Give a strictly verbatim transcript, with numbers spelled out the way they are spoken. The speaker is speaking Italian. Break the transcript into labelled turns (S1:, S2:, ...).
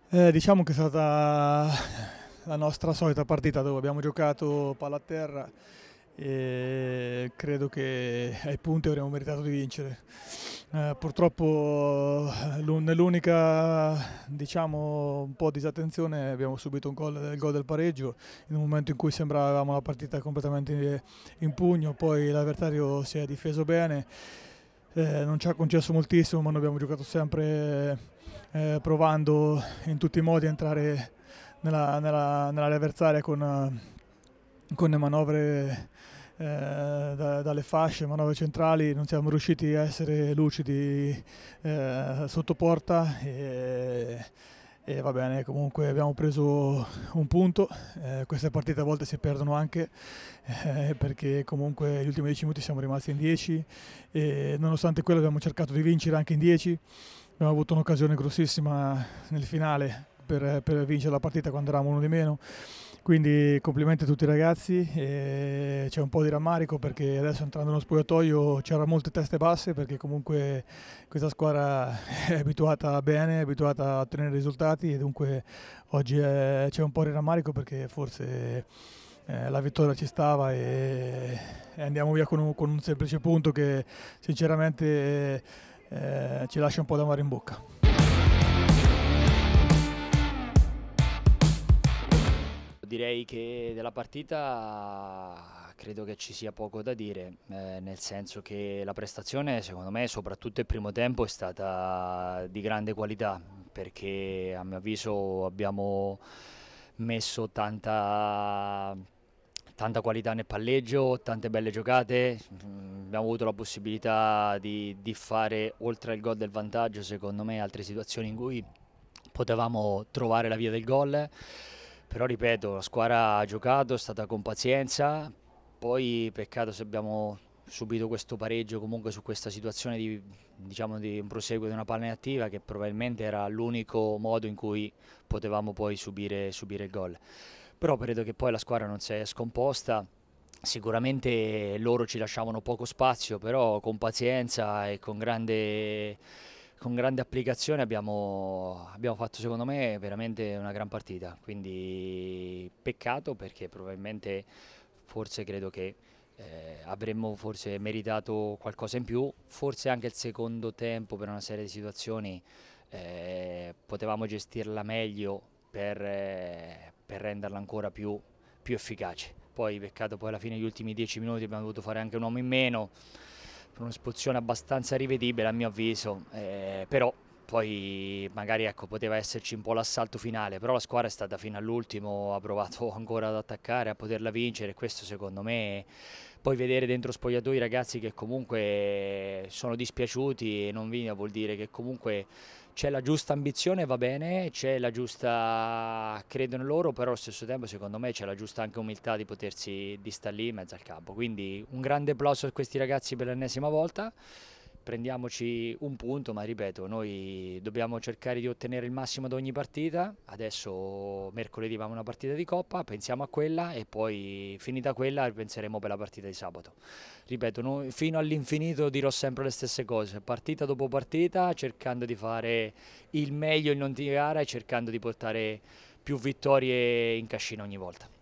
S1: Eh, diciamo che è stata la nostra solita partita dove abbiamo giocato palla a terra e credo che ai punti avremmo meritato di vincere. Eh, purtroppo eh, l'un- nell'unica diciamo, un po' disattenzione abbiamo subito un gol, il gol del pareggio in un momento in cui sembravamo la partita completamente in pugno, poi l'avversario si è difeso bene. Eh, non ci ha concesso moltissimo, ma noi abbiamo giocato sempre eh, provando in tutti i modi a entrare nella, nella, nell'area avversaria con, eh, con le manovre eh, da, dalle fasce, manovre centrali. Non siamo riusciti a essere lucidi eh, sotto porta e, e va bene, comunque abbiamo preso un punto. Eh, queste partite a volte si perdono anche eh, perché comunque gli ultimi dieci minuti siamo rimasti in dieci e nonostante quello abbiamo cercato di vincere anche in dieci. Abbiamo avuto un'occasione grossissima nel finale per, per vincere la partita quando eravamo uno di meno. Quindi complimenti a tutti i ragazzi, e c'è un po' di rammarico perché adesso entrando nello spogliatoio c'erano molte teste basse perché comunque questa squadra è abituata bene, è abituata a ottenere risultati e dunque oggi è- c'è un po' di rammarico perché forse eh, la vittoria ci stava e, e andiamo via con un, con un semplice punto che sinceramente eh, ci lascia un po' d'amaro in bocca.
S2: Direi che della partita credo che ci sia poco da dire, eh, nel senso che la prestazione, secondo me, soprattutto il primo tempo, è stata di grande qualità, perché a mio avviso abbiamo messo tanta, tanta qualità nel palleggio, tante belle giocate, mm, abbiamo avuto la possibilità di, di fare, oltre al gol del vantaggio, secondo me, altre situazioni in cui potevamo trovare la via del gol. Però ripeto, la squadra ha giocato, è stata con pazienza, poi peccato se abbiamo subito questo pareggio comunque su questa situazione di, diciamo, di un proseguo di una palla inattiva che probabilmente era l'unico modo in cui potevamo poi subire, subire il gol. Però credo che poi la squadra non si è scomposta, sicuramente loro ci lasciavano poco spazio, però con pazienza e con grande, con grande applicazione abbiamo, abbiamo fatto secondo me veramente una gran partita, quindi peccato perché probabilmente forse credo che eh, avremmo forse meritato qualcosa in più, forse anche il secondo tempo per una serie di situazioni eh, potevamo gestirla meglio per, eh, per renderla ancora più, più efficace. Poi peccato poi alla fine degli ultimi dieci minuti abbiamo dovuto fare anche un uomo in meno, per un'espulsione abbastanza rivedibile a mio avviso, eh, però poi magari ecco, poteva esserci un po' l'assalto finale, però la squadra è stata fino all'ultimo, ha provato ancora ad attaccare, a poterla vincere e questo secondo me, poi vedere dentro spogliatoi i ragazzi che comunque sono dispiaciuti e non vincono vuol dire che comunque c'è la giusta ambizione, va bene, c'è la giusta credo in loro, però allo stesso tempo secondo me c'è la giusta anche umiltà di potersi di stare lì in mezzo al campo. Quindi un grande applauso a questi ragazzi per l'ennesima volta. Prendiamoci un punto, ma ripeto, noi dobbiamo cercare di ottenere il massimo da ogni partita. Adesso mercoledì abbiamo una partita di Coppa, pensiamo a quella e poi finita quella penseremo per la partita di sabato. Ripeto, noi fino all'infinito dirò sempre le stesse cose, partita dopo partita, cercando di fare il meglio in ogni gara e cercando di portare più vittorie in cascina ogni volta.